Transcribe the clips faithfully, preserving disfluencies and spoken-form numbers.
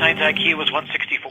tonight's I Q was one sixty-four.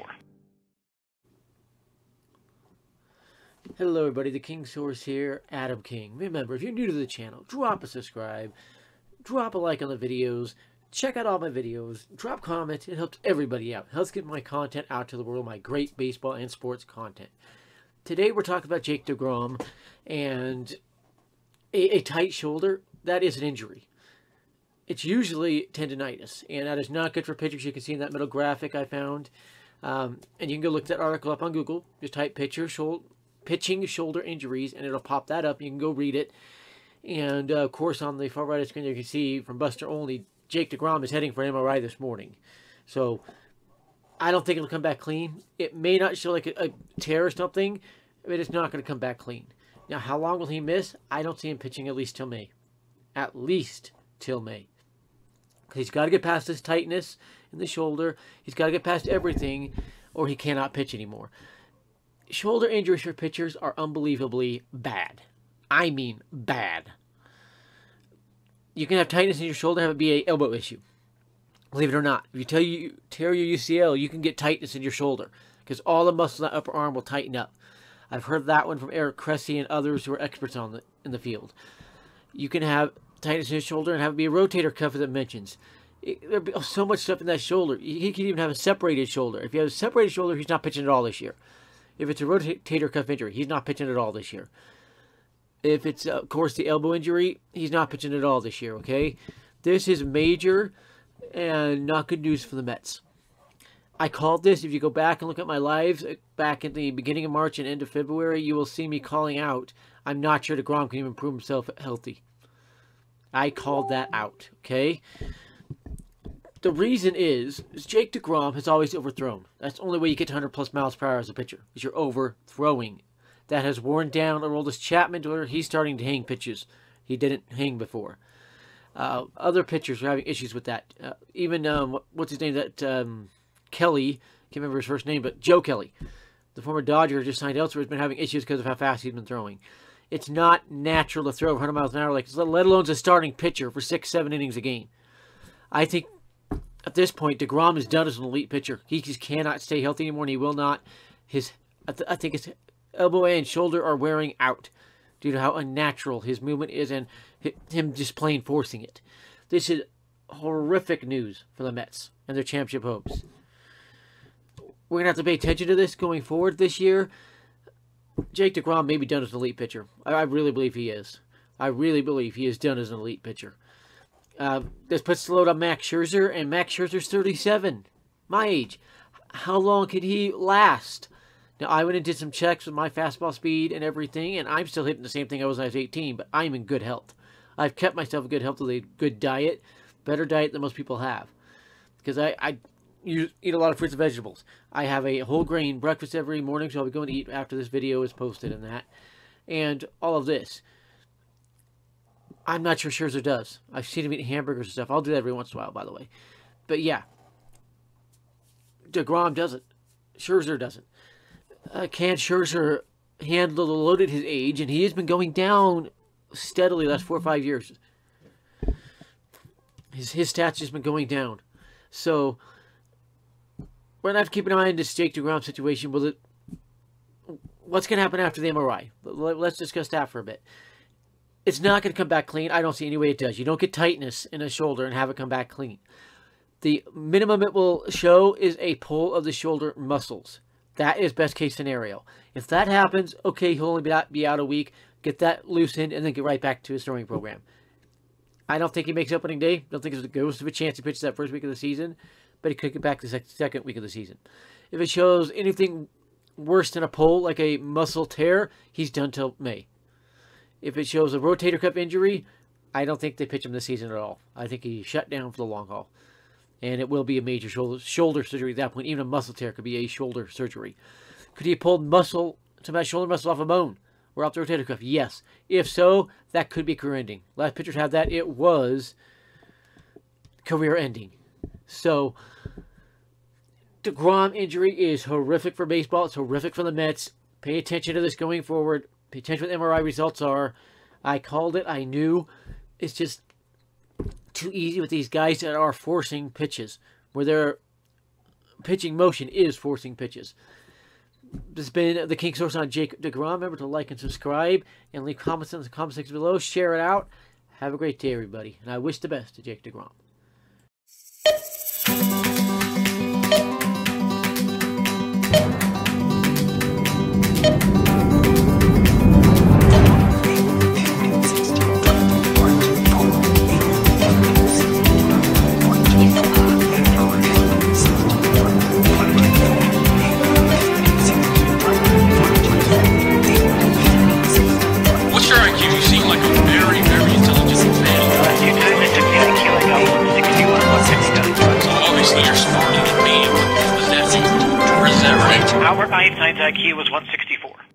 Hello everybody, the King Source here, Adam King. Remember, if you're new to the channel, drop a subscribe, drop a like on the videos, check out all my videos, drop comments. It helps everybody out. It helps get my content out to the world, my great baseball and sports content. Today we're talking about Jake DeGrom and a, a tight shoulder. That is an injury. It's usually tendonitis, and that is not good for pitchers. You can see in that middle graphic I found. Um, and you can go look that article up on Google. Just type pitcher shoulder. pitching shoulder injuries, and it'll pop that up. You can go read it. And uh, of course, on the far right of the screen, you can see from Buster Only, Jake DeGrom is heading for an M R I this morning. So I don't think it'll come back clean. It may not show like a, a tear or something, but it's not going to come back clean. Now, how long will he miss? I don't see him pitching at least till May. At least till May. He's got to get past this tightness in the shoulder. He's got to get past everything, or he cannot pitch anymore. Shoulder injuries for pitchers are unbelievably bad. I mean bad. You can have tightness in your shoulder, have it be an elbow issue. Believe it or not. If you tell you tear your U C L, you can get tightness in your shoulder because all the muscles in that upper arm will tighten up. I've heard that one from Eric Cressy and others who are experts on the in the field. You can have tightness in your shoulder and have it be a rotator cuff, as it mentions. There's so much stuff in that shoulder. He could even have a separated shoulder. If you have a separated shoulder, he's not pitching at all this year. If it's a rotator cuff injury, he's not pitching at all this year. If it's, uh, of course, the elbow injury, he's not pitching at all this year, okay? This is major and not good news for the Mets. I called this. If you go back and look at my lives back at the beginning of March and end of February, you will see me calling out, I'm not sure DeGrom can even prove himself healthy. I called that out, okay? The reason is, is Jake DeGrom has always overthrown. That's the only way you get to one hundred plus miles per hour as a pitcher, is you're overthrowing. That has worn down Aroldis Chapman to where he's starting to hang pitches he didn't hang before. Uh, other pitchers are having issues with that. Uh, even, um, what's his name, that um, Kelly, can't remember his first name, but Joe Kelly, the former Dodger just signed elsewhere, has been having issues because of how fast he's been throwing. It's not natural to throw one hundred miles an hour, like let alone as a starting pitcher for six, seven innings a game. I think at this point, DeGrom is done as an elite pitcher. He just cannot stay healthy anymore, and he will not. His, I, th I think his elbow and shoulder are wearing out due to how unnatural his movement is and him just plain forcing it. This is horrific news for the Mets and their championship hopes. We're going to have to pay attention to this going forward this year. Jake DeGrom may be done as an elite pitcher. I, I really believe he is. I really believe he is done as an elite pitcher. Uh, this puts the load on Max Scherzer, and Max Scherzer's thirty-seven, my age. How long can he last? Now, I went and did some checks with my fastball speed and everything, and I'm still hitting the same thing I was when I was eighteen, but I'm in good health. I've kept myself in good health with a good diet, better diet than most people have, because I, I use, eat a lot of fruits and vegetables. I have a whole grain breakfast every morning, so I'll be going to eat after this video is posted and that, and all of this. I'm not sure Scherzer does. I've seen him eat hamburgers and stuff. I'll do that every once in a while, by the way. But yeah, DeGrom doesn't. Scherzer doesn't. Uh, can Scherzer handle the load at his age? And he has been going down steadily the last four or five years. His, his stats just been going down. So we're going to have to keep an eye on this Jake DeGrom situation. Will it, what's going to happen after the M R I? Let's discuss that for a bit. It's not going to come back clean. I don't see any way it does. You don't get tightness in a shoulder and have it come back clean. The minimum it will show is a pull of the shoulder muscles. That is best case scenario. If that happens, okay, he'll only be out, be out a week. Get that loosened and then get right back to his throwing program. I don't think he makes opening day. Don't think there's a ghost of a chance he pitches that first week of the season. But he could get back the second week of the season. If it shows anything worse than a pull, like a muscle tear, he's done till May. If it shows a rotator cuff injury, I don't think they pitch him this season at all. I think he's shut down for the long haul. And it will be a major shoulder, shoulder surgery at that point. Even a muscle tear could be a shoulder surgery. Could he have pulled muscle, some of that shoulder muscle off a bone or off the rotator cuff? Yes. If so, that could be career-ending. Last pitchers had that. It was career-ending. So, DeGrom injury is horrific for baseball. It's horrific for the Mets. Pay attention to this going forward. Pay attention to what the M R I results are. I called it. I knew. It's just too easy with these guys that are forcing pitches, where they're pitching motion is forcing pitches. This has been the King Source on Jake DeGrom. Remember to like and subscribe and leave comments in the comment section below. Share it out. Have a great day, everybody. And I wish the best to Jake DeGrom. Our Einstein's I Q was one sixty-four.